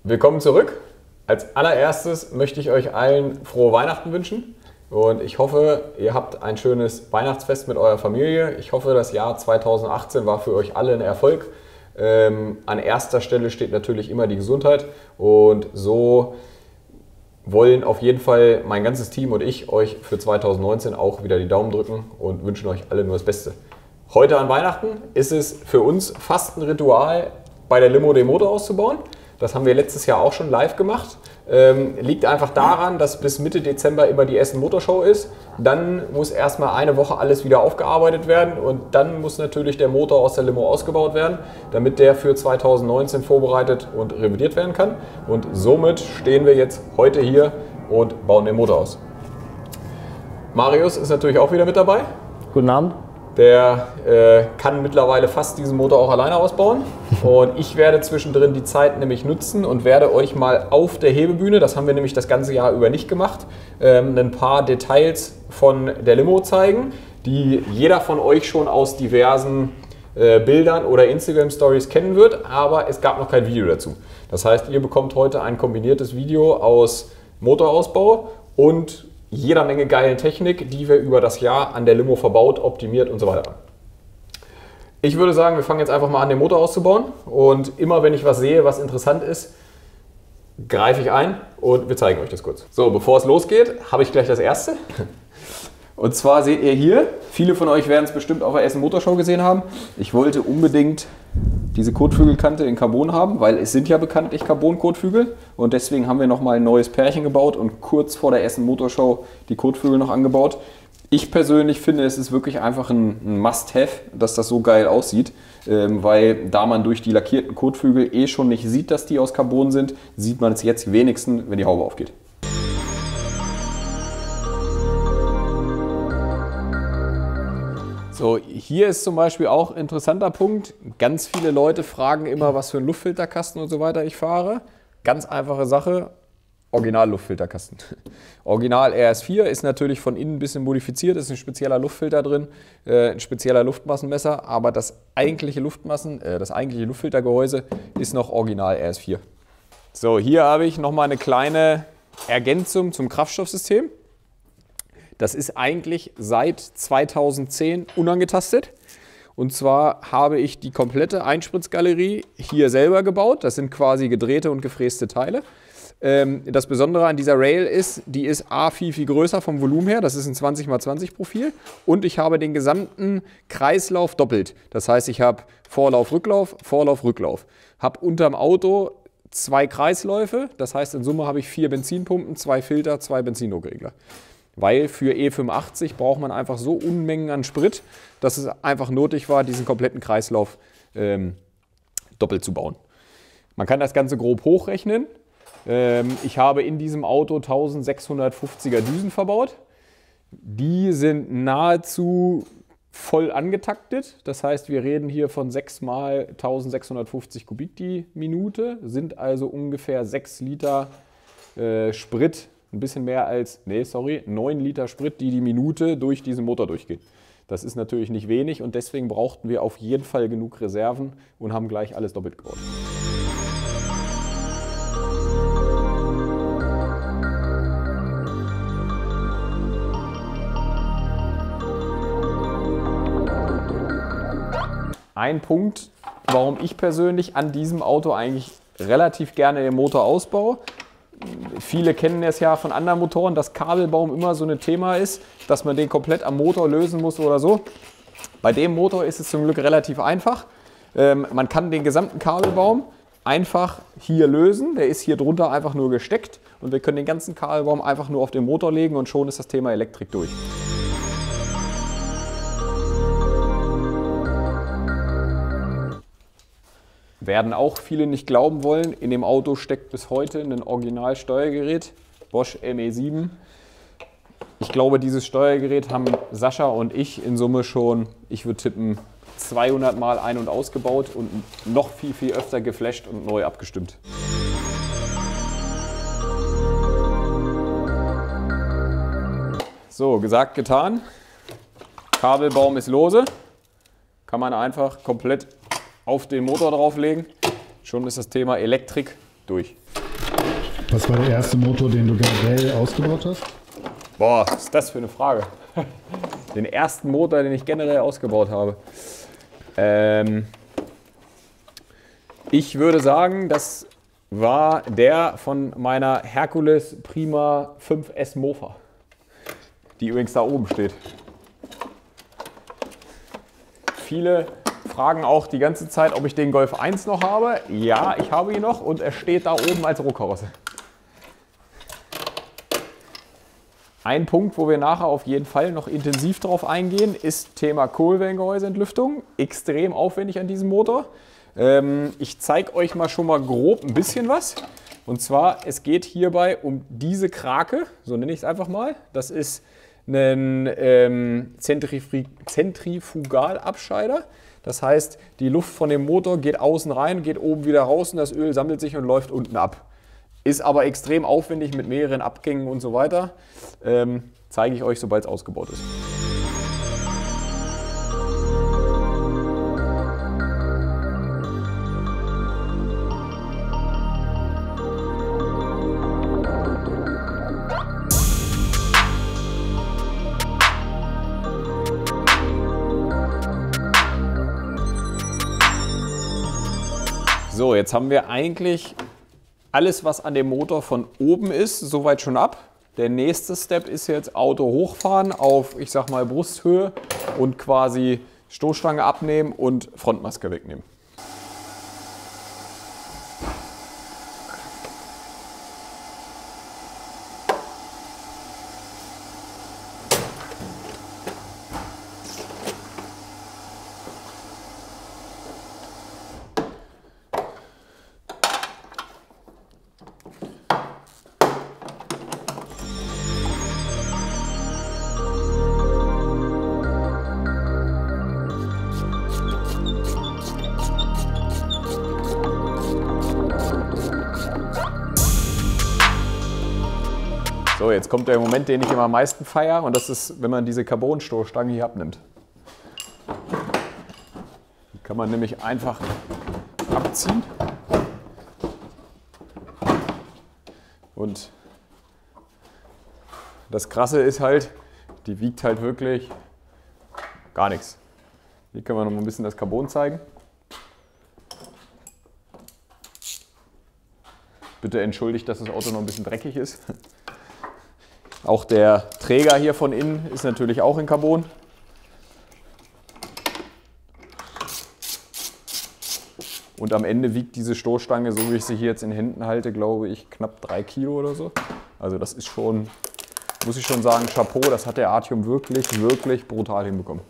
Willkommen zurück. Als allererstes möchte ich euch allen frohe Weihnachten wünschen und ich hoffe, ihr habt ein schönes Weihnachtsfest mit eurer Familie. Ich hoffe, das Jahr 2018 war für euch alle ein Erfolg. An erster Stelle steht natürlich immer die Gesundheit und so wollen auf jeden Fall mein ganzes Team und ich euch für 2019 auch wieder die Daumen drücken und wünschen euch alle nur das Beste. Heute an Weihnachten ist es für uns fast ein Ritual, bei der Limo den Motor auszubauen. Das haben wir letztes Jahr auch schon live gemacht. Liegt einfach daran, dass bis Mitte Dezember immer die Essen Motorshow ist. Dann muss erstmal eine Woche alles wieder aufgearbeitet werden und dann muss natürlich der Motor aus der Limo ausgebaut werden, damit der für 2019 vorbereitet und revidiert werden kann. Und somit stehen wir jetzt heute hier und bauen den Motor aus. Marius ist natürlich auch wieder mit dabei. Guten Abend. Der kann mittlerweile fast diesen Motor auch alleine ausbauen und ich werde zwischendrin die Zeit nämlich nutzen und werde euch mal auf der Hebebühne, das haben wir nämlich das ganze Jahr über nicht gemacht, ein paar Details von der Limo zeigen, die jeder von euch schon aus diversen Bildern oder Instagram Stories kennen wird, aber es gab noch kein Video dazu. Das heißt, ihr bekommt heute ein kombiniertes Video aus Motorausbau und jeder Menge geilen Technik, die wir über das Jahr an der Limo verbaut, optimiert und so weiter haben. Ich würde sagen, wir fangen jetzt einfach mal an, den Motor auszubauen und immer wenn ich was sehe, was interessant ist, greife ich ein und wir zeigen euch das kurz. So, bevor es losgeht, habe ich gleich das erste. Und zwar seht ihr hier, viele von euch werden es bestimmt auf der Essen Motorshow gesehen haben. Ich wollte unbedingt diese Kotflügelkante in Carbon haben, weil es sind ja bekanntlich Carbon-Kotflügel und deswegen haben wir nochmal ein neues Pärchen gebaut und kurz vor der Essen Motorshow die Kotflügel noch angebaut. Ich persönlich finde, es ist wirklich einfach ein Must-Have, dass das so geil aussieht, weil da man durch die lackierten Kotflügel eh schon nicht sieht, dass die aus Carbon sind, sieht man es jetzt wenigstens, wenn die Haube aufgeht. So, hier ist zum Beispiel auch ein interessanter Punkt. Ganz viele Leute fragen immer, was für einen Luftfilterkasten und so weiter ich fahre. Ganz einfache Sache, Original-Luftfilterkasten. Original RS4 ist natürlich von innen ein bisschen modifiziert, ist ein spezieller Luftfilter drin, ein spezieller Luftmassenmesser, aber das eigentliche Luftfiltergehäuse ist noch Original RS4. So, hier habe ich nochmal eine kleine Ergänzung zum Kraftstoffsystem. Das ist eigentlich seit 2010 unangetastet. Und zwar habe ich die komplette Einspritzgalerie hier selber gebaut. Das sind quasi gedrehte und gefräste Teile. Das Besondere an dieser Rail ist, die ist A, viel größer vom Volumen her. Das ist ein 20×20 Profil. Und ich habe den gesamten Kreislauf doppelt. Das heißt, ich habe Vorlauf, Rücklauf, Vorlauf, Rücklauf. Habe unterm Auto 2 Kreisläufe. Das heißt, in Summe habe ich 4 Benzinpumpen, 2 Filter, 2 Benzindruckregler. Weil für E85 braucht man einfach so Unmengen an Sprit, dass es einfach nötig war, diesen kompletten Kreislauf doppelt zu bauen. Man kann das Ganze grob hochrechnen. Ich habe in diesem Auto 1650er Düsen verbaut. Die sind nahezu voll angetaktet. Das heißt, wir reden hier von 6 mal 1650 Kubik die Minute, sind also ungefähr 6 Liter Sprit. Ein bisschen mehr als, 9 Liter Sprit, die Minute durch diesen Motor durchgehen. Das ist natürlich nicht wenig und deswegen brauchten wir auf jeden Fall genug Reserven und haben gleich alles doppelt gebaut. Ein Punkt, warum ich persönlich an diesem Auto eigentlich relativ gerne den Motor ausbaue. Viele kennen es ja von anderen Motoren, dass Kabelbaum immer so ein Thema ist, dass man den komplett am Motor lösen muss oder so. Bei dem Motor ist es zum Glück relativ einfach. Man kann den gesamten Kabelbaum einfach hier lösen. Der ist hier drunter einfach nur gesteckt und wir können den ganzen Kabelbaum einfach nur auf den Motor legen und schon ist das Thema Elektrik durch. Werden auch viele nicht glauben wollen, in dem Auto steckt bis heute ein Originalsteuergerät, Bosch ME7. Ich glaube, dieses Steuergerät haben Sascha und ich in Summe schon, ich würde tippen, 200 Mal ein- und ausgebaut und noch viel öfter geflasht und neu abgestimmt. So, gesagt, getan. Kabelbaum ist lose. Kann man einfach komplett auf den Motor drauflegen. Schon ist das Thema Elektrik durch. Was war der erste Motor, den du generell ausgebaut hast? Boah, was ist das für eine Frage? Den ersten Motor, den ich generell ausgebaut habe. Ich würde sagen, das war der von meiner Hercules Prima 5S Mofa, die übrigens da oben steht. Viele fragen auch die ganze Zeit, ob ich den Golf 1 noch habe. Ja, ich habe ihn noch und er steht da oben als Rohkarosse. Ein Punkt, wo wir nachher auf jeden Fall noch intensiv drauf eingehen, ist Thema Kohlwellengehäuseentlüftung. Extrem aufwendig an diesem Motor. Ich zeige euch mal schon mal grob ein bisschen was. Und zwar, es geht hierbei um diese Krake, so nenne ich es einfach mal. Das ist ein Zentrifugalabscheider. Das heißt, die Luft von dem Motor geht außen rein, geht oben wieder raus und das Öl sammelt sich und läuft unten ab. Ist aber extrem aufwendig mit mehreren Abgängen und so weiter. Zeige ich euch, sobald es ausgebaut ist. So, jetzt haben wir eigentlich alles, was an dem Motor von oben ist, soweit schon ab. Der nächste Step ist jetzt Auto hochfahren auf, ich sag mal, Brusthöhe und quasi Stoßstange abnehmen und Frontmaske wegnehmen. So, jetzt kommt der Moment, den ich immer am meisten feiere, und das ist, wenn man diese Carbon-Stoßstange hier abnimmt. Die kann man nämlich einfach abziehen. Und das Krasse ist halt, die wiegt halt wirklich gar nichts. Hier können wir noch mal ein bisschen das Carbon zeigen. Bitte entschuldigt, dass das Auto noch ein bisschen dreckig ist. Auch der Träger hier von innen ist natürlich auch in Carbon. Und am Ende wiegt diese Stoßstange, so wie ich sie hier jetzt in Händen halte, glaube ich, knapp 3 Kilo oder so. Also das ist schon, muss ich schon sagen, Chapeau, das hat der Artium wirklich, wirklich brutal hinbekommen.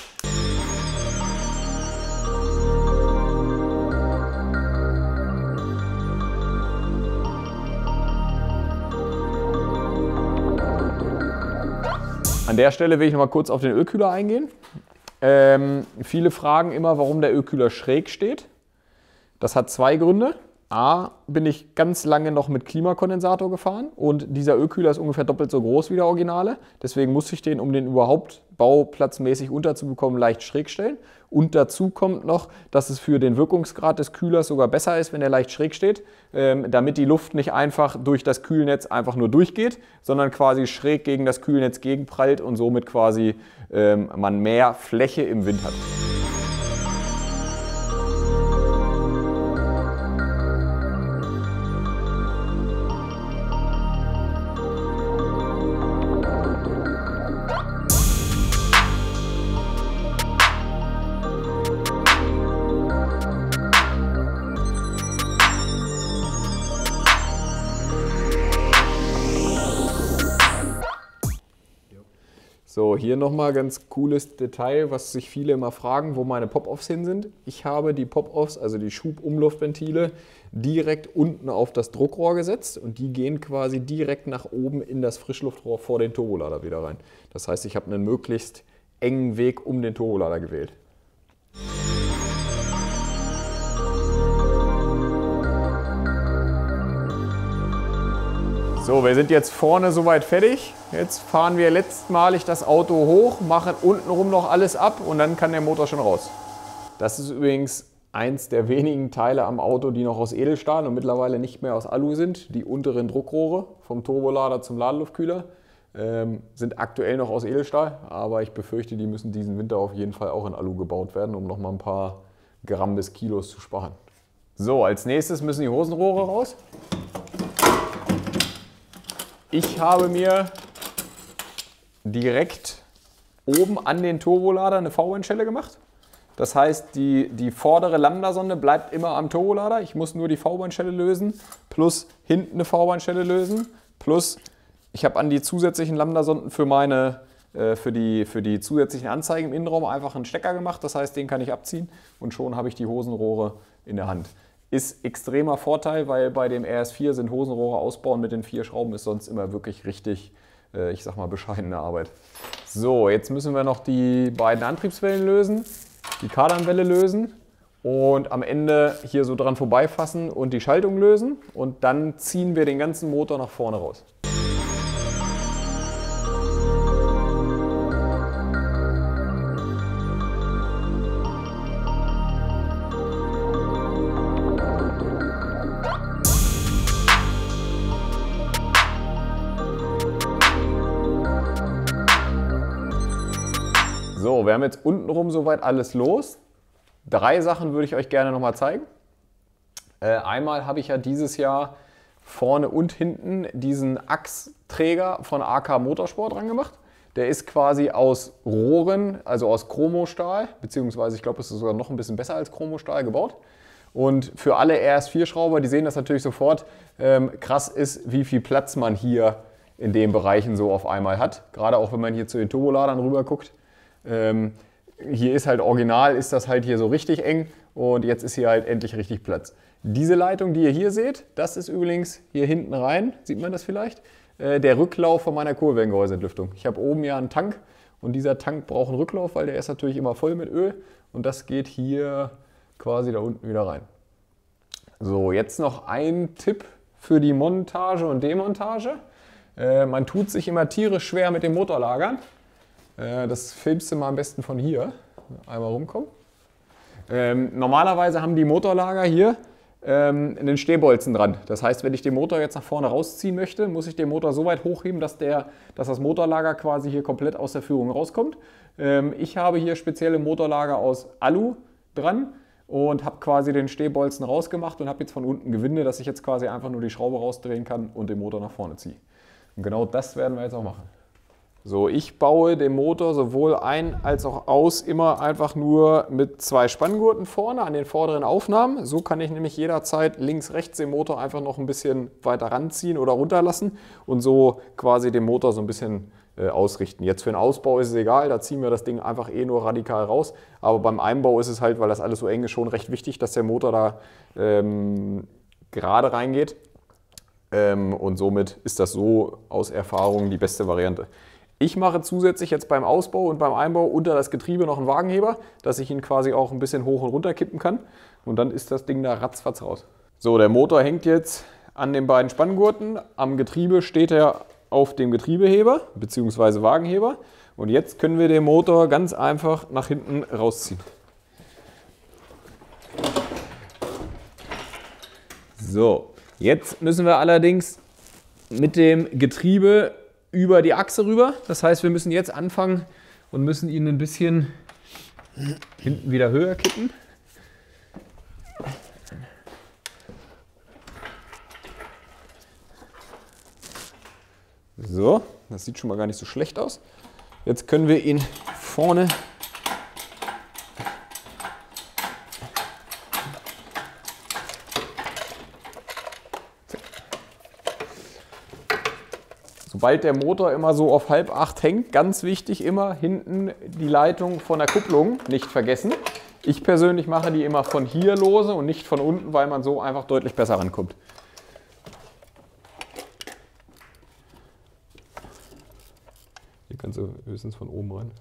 An der Stelle will ich noch mal kurz auf den Ölkühler eingehen. Viele fragen immer, warum der Ölkühler schräg steht. Das hat zwei Gründe. A, bin ich ganz lange noch mit Klimakondensator gefahren und dieser Ölkühler ist ungefähr doppelt so groß wie der Originale. Deswegen musste ich den, um den überhaupt bauplatzmäßig unterzubekommen, leicht schräg stellen. Und dazu kommt noch, dass es für den Wirkungsgrad des Kühlers sogar besser ist, wenn er leicht schräg steht, damit die Luft nicht einfach durch das Kühlnetz einfach nur durchgeht, sondern quasi schräg gegen das Kühlnetz gegenprallt und somit quasi man mehr Fläche im Wind hat. So, hier nochmal ganz cooles Detail, was sich viele immer fragen, wo meine Pop-Offs hin sind. Ich habe die Pop-Offs, also die Schubumluftventile, direkt unten auf das Druckrohr gesetzt und die gehen quasi direkt nach oben in das Frischluftrohr vor den Turbolader wieder rein. Das heißt, ich habe einen möglichst engen Weg um den Turbolader gewählt. So, wir sind jetzt vorne soweit fertig. Jetzt fahren wir letztmalig das Auto hoch, machen untenrum noch alles ab und dann kann der Motor schon raus. Das ist übrigens eins der wenigen Teile am Auto, die noch aus Edelstahl und mittlerweile nicht mehr aus Alu sind. Die unteren Druckrohre vom Turbolader zum Ladeluftkühler sind aktuell noch aus Edelstahl, aber ich befürchte, die müssen diesen Winter auf jeden Fall auch in Alu gebaut werden, um noch mal ein paar Gramm bis Kilos zu sparen. So, als nächstes müssen die Hosenrohre raus. Ich habe mir direkt oben an den Turbolader eine V-Endschelle gemacht. Das heißt, die vordere Lambda-Sonde bleibt immer am Turbolader. Ich muss nur die V-Bahnstelle lösen, plus hinten eine V-Bahnstelle lösen, plus ich habe an die zusätzlichen Lambda-Sonden für die zusätzlichen Anzeigen im Innenraum einfach einen Stecker gemacht. Das heißt, den kann ich abziehen und schon habe ich die Hosenrohre in der Hand. Ist extremer Vorteil, weil bei dem RS4 sind Hosenrohre ausbauen mit den 4 Schrauben ist sonst immer wirklich richtig, ich sag mal, bescheidene Arbeit. So, jetzt müssen wir noch die beiden Antriebswellen lösen. Die Kardanwelle lösen und am Ende hier so dran vorbeifassen und die Schaltung lösen und dann ziehen wir den ganzen Motor nach vorne raus. So, wir haben jetzt untenrum soweit alles los. 3 Sachen würde ich euch gerne nochmal zeigen. Einmal habe ich ja dieses Jahr vorne und hinten diesen Achsträger von AK Motorsport dran gemacht. Der ist quasi aus Rohren, also aus Chromostahl, beziehungsweise ich glaube, es ist sogar noch ein bisschen besser als Chromostahl gebaut. Und für alle RS4-Schrauber, die sehen das natürlich sofort, krass ist, wie viel Platz man hier in den Bereichen so auf einmal hat. Gerade auch wenn man hier zu den Turboladern rüber guckt. Hier ist halt original, ist das halt hier so richtig eng und jetzt ist hier halt endlich richtig Platz. Diese Leitung, die ihr hier seht, das ist übrigens hier hinten rein, sieht man das vielleicht, der Rücklauf von meiner Kurbelwellengehäuseentlüftung. Ich habe oben ja einen Tank und dieser Tank braucht einen Rücklauf, weil der ist natürlich immer voll mit Öl und das geht hier quasi da unten wieder rein. So, jetzt noch ein Tipp für die Montage und Demontage. Man tut sich immer tierisch schwer mit den Motorlagern. Das filmst du mal am besten von hier. Einmal rumkommen. Normalerweise haben die Motorlager hier einen Stehbolzen dran. Das heißt, wenn ich den Motor jetzt nach vorne rausziehen möchte, muss ich den Motor so weit hochheben, dass das Motorlager quasi hier komplett aus der Führung rauskommt. Ich habe hier spezielle Motorlager aus Alu dran und habe quasi den Stehbolzen rausgemacht und habe jetzt von unten Gewinde, dass ich jetzt quasi einfach nur die Schraube rausdrehen kann und den Motor nach vorne ziehe. Und genau das werden wir jetzt auch machen. So, ich baue den Motor sowohl ein als auch aus immer einfach nur mit 2 Spanngurten vorne an den vorderen Aufnahmen. So kann ich nämlich jederzeit links, rechts den Motor einfach noch ein bisschen weiter ranziehen oder runterlassen und so quasi den Motor so ein bisschen ausrichten. Jetzt für den Ausbau ist es egal, da ziehen wir das Ding einfach nur radikal raus. Aber beim Einbau ist es halt, weil das alles so eng ist, schon recht wichtig, dass der Motor da gerade reingeht. Und somit ist das so aus Erfahrung die beste Variante. Ich mache zusätzlich jetzt beim Ausbau und beim Einbau unter das Getriebe noch einen Wagenheber, dass ich ihn quasi auch ein bisschen hoch und runter kippen kann. Und dann ist das Ding da ratzfatz raus. So, der Motor hängt jetzt an den beiden Spanngurten. Am Getriebe steht er auf dem Getriebeheber bzw. Wagenheber. Und jetzt können wir den Motor ganz einfach nach hinten rausziehen. So, jetzt müssen wir allerdings mit dem Getriebe über die Achse rüber. Das heißt, wir müssen jetzt anfangen und müssen ihn ein bisschen hinten wieder höher kippen. So, das sieht schon mal gar nicht so schlecht aus. Jetzt können wir ihn vorne sobald der Motor immer so auf 7:30 hängt, ganz wichtig immer hinten die Leitung von der Kupplung nicht vergessen. Ich persönlich mache die immer von hier lose und nicht von unten, weil man so einfach deutlich besser rankommt. Hier kannst du höchstens von oben rein.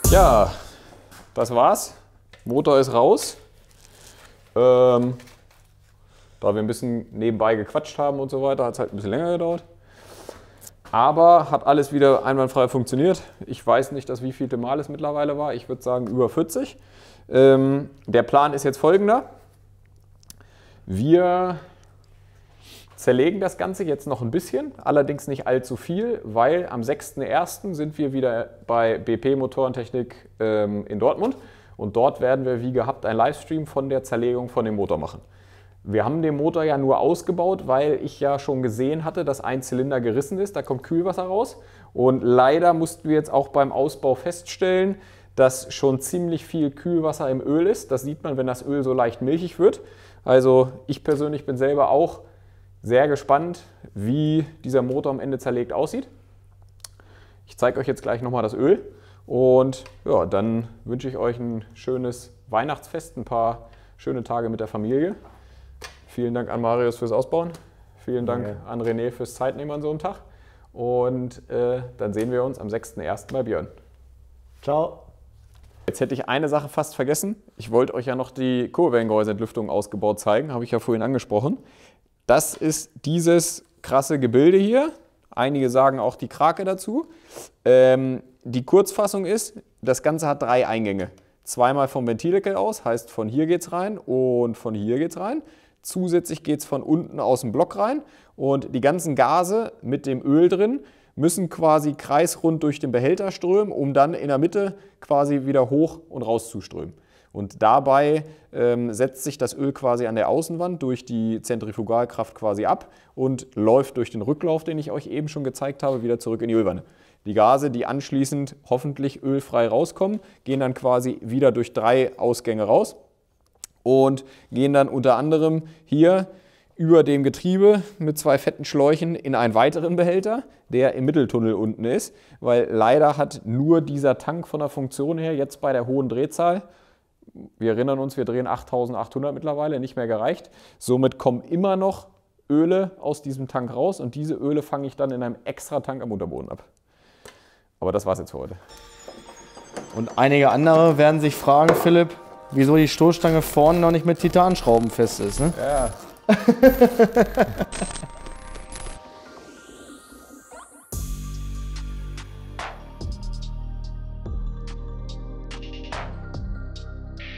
Ja, das war's. Motor ist raus. Da wir ein bisschen nebenbei gequatscht haben und so weiter, hat es halt ein bisschen länger gedauert. Aber hat alles wieder einwandfrei funktioniert. Ich weiß nicht, wie vielte Mal es mittlerweile war. Ich würde sagen über 40. Der Plan ist jetzt folgender. Wir zerlegen das Ganze jetzt noch ein bisschen, allerdings nicht allzu viel, weil am 6.1. sind wir wieder bei BP Motorentechnik in Dortmund. Und dort werden wir wie gehabt einen Livestream von der Zerlegung von dem Motor machen. Wir haben den Motor ja nur ausgebaut, weil ich ja schon gesehen hatte, dass ein Zylinder gerissen ist. Da kommt Kühlwasser raus. Und leider mussten wir jetzt auch beim Ausbau feststellen, dass schon ziemlich viel Kühlwasser im Öl ist. Das sieht man, wenn das Öl so leicht milchig wird. Also ich persönlich bin selber auch sehr gespannt, wie dieser Motor am Ende zerlegt aussieht. Ich zeige euch jetzt gleich nochmal das Öl. Und ja, dann wünsche ich euch ein schönes Weihnachtsfest, ein paar schöne Tage mit der Familie. Vielen Dank an Marius fürs Ausbauen. Vielen Dank an René fürs Zeitnehmen an so einem Tag. Und dann sehen wir uns am 6.1. bei Björn. Ciao. Jetzt hätte ich eine Sache fast vergessen. Ich wollte euch ja noch die Kurbelwellengehäuseentlüftung ausgebaut zeigen, habe ich ja vorhin angesprochen. Das ist dieses krasse Gebilde hier. Einige sagen auch die Krake dazu. Die Kurzfassung ist, das Ganze hat 3 Eingänge. Zweimal vom Ventildeckel aus, heißt von hier geht's rein und von hier geht's rein. Zusätzlich geht es von unten aus dem Block rein und die ganzen Gase mit dem Öl drin müssen quasi kreisrund durch den Behälter strömen, um dann in der Mitte quasi wieder hoch und raus zu strömen. Und dabei setzt sich das Öl quasi an der Außenwand durch die Zentrifugalkraft quasi ab und läuft durch den Rücklauf, den ich euch eben schon gezeigt habe, wieder zurück in die Ölwanne. Die Gase, die anschließend hoffentlich ölfrei rauskommen, gehen dann quasi wieder durch 3 Ausgänge raus und gehen dann unter anderem hier über dem Getriebe mit 2 fetten Schläuchen in einen weiteren Behälter, der im Mitteltunnel unten ist, weil leider hat nur dieser Tank von der Funktion her jetzt bei der hohen Drehzahl, wir erinnern uns, wir drehen 8800 mittlerweile, nicht mehr gereicht. Somit kommen immer noch Öle aus diesem Tank raus und diese Öle fange ich dann in einem extra Tank am Unterboden ab. Aber das war's jetzt für heute. Und einige andere werden sich fragen, Philipp, wieso die Stoßstange vorne noch nicht mit Titanschrauben fest ist, ne? Ja.